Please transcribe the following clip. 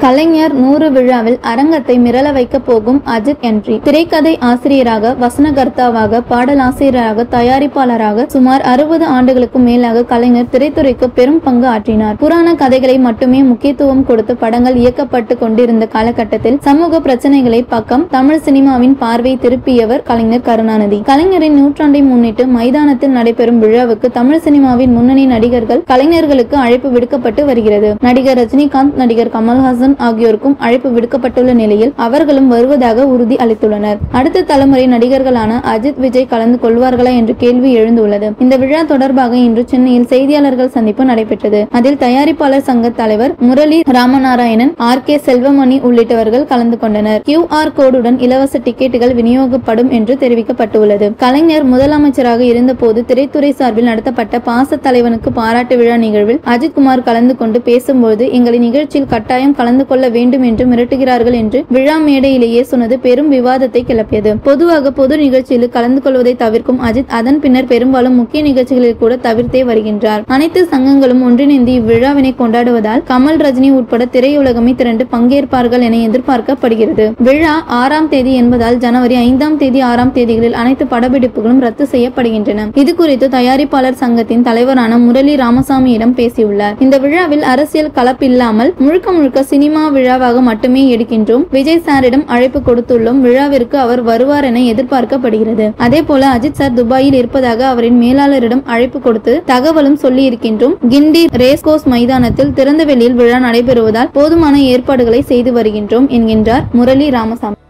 கலைஞர் 100 விழாவில் அரங்கத்தை மிரள வைக்க போகும் அஜித் என்ட்ரி. திரைக்கதை ஆசிரியராக, வசனகர்த்தாவாக, பாடலாசிரியராக, தயாரிப்பாளராக சுமார் 60 ஆண்டுகளுக்கு மேலாக கலைஞர் திரைத்துறைக்கு பெரும் பங்கு ஆற்றினார். புராண கதைகளை மட்டுமே முக்கியத்துவம் கொடுத்து படங்கள் இயக்கப்பட்டு கொண்டிருந்த காலகட்டத்தில் சமூக பிரச்சனைகளை பக்கம் தமிழ் சினிமாவின் பார்வை திருப்பியவர் கலைஞர் கருணாநிதி. கலைஞரின் நூற்றாண்டை முன்னிட்டு மைதானத்தில் நடைபெறும் விழாவுக்கு தமிழ் சினிமாவின் முன்னணி நடிகர்கள், கலைஞர்களுக்கு அழைப்பு விடுக்கப்பட்டு வருகிறது. நடிகர் ரஜினிகாந்த், நடிகர் கமல்ஹாசன் ஆகியோருக்கும் அழைப்பு விடுக்கப்பட்டுள்ள நிலையில் அவர்களும் வருவதாக உறுதி அளித்துள்ளனர். அடுத்த தலைமுறை நடிகர்களான அஜித், விஜய் கலந்து கொள்வார்களா என்ற கேள்வி எழுந்துள்ளது. இந்த விழா தொடர்பாக இன்று சென்னையில் செய்தியாளர்கள் சந்திப்பு நடைபெற்றது. அதில் தயாரிப்பாளர் சங்க தலைவர் முரளி ராமநாராயணன், ஆர்.கே. செல்வமணி உள்ளிட்டவர்கள் கலந்து கொண்டனர். QR கோடுடன் இலவச டிக்கெட்டுகள் விநியோகிக்கப்படும் என்று தெரிவிக்கப்பட்டுள்ளது. கலைஞர் முதலமைச்சராக இருந்தபோது திரைத்துறை சார்பில் நடத்தப்பட்ட பாச தலைவனுக்கு பாராட்டு விழா நிகழ்வில் அஜித்குமார் கலந்து கொண்டு பேசும்போது, எங்களை நிகழ்ச்சியில் கட்டாயம் கலந்து கொள்ள வேண்டும் என்று மிரட்டுகிறார்கள் என்று விழா மேடையிலேயே சொன்னது பெரும் விவாதத்தை கிளப்பியது. பொதுவாக பொது நிகழ்ச்சியில் கலந்து கொள்வதை தவிர்க்கும் அஜித் அதன் பின்னர் பெரும்பாலும் முக்கிய நிகழ்ச்சிகளில் கூட தவிர்த்தே வருகின்றார். அனைத்து சங்கங்களும் ஒன்றிணைந்து இவ்விழாவினை கொண்டாடுவதால் கமல், ரஜினி உட்பட திரையுலகமே திரண்டு பங்கேற்பார்கள் என எதிர்பார்க்கப்படுகிறது. விழா 6ஆம் தேதி என்பதால் ஜனவரி 5ஆம் தேதி, 6ஆம் தேதிகளில் அனைத்து படப்பிடிப்புகளும் ரத்து செய்யப்படுகின்றன. இது குறித்து தயாரிப்பாளர் சங்கத்தின் தலைவரான முரளி ராமசாமியிடம் பேசியுள்ளார். இந்த விழாவில் அரசியல் கலப்பில்லாமல் முழுக்க முழுக்க சினிமா விழாவாக மட்டுமே எடுக்கின்றோம். விஜய் சாரிடம் அழைப்பு கொடுத்துள்ளோம். விழாவிற்கு அவர் வருவார் என எதிர்பார்க்கப்படுகிறது. அதே போல அஜித் சார் துபாயில் இருப்பதாக அவரின் மேலாளரிடம் அழைப்பு கொடுத்து தகவலும் சொல்லி இருக்கின்றோம். கிண்டி ரேஸ்கோர்ஸ் மைதானத்தில் திறந்த வெளியில் விழா நடைபெறுவதால் போதுமான ஏற்பாடுகளை செய்து வருகின்றோம் என்கின்றார் முரளி ராமசாமி.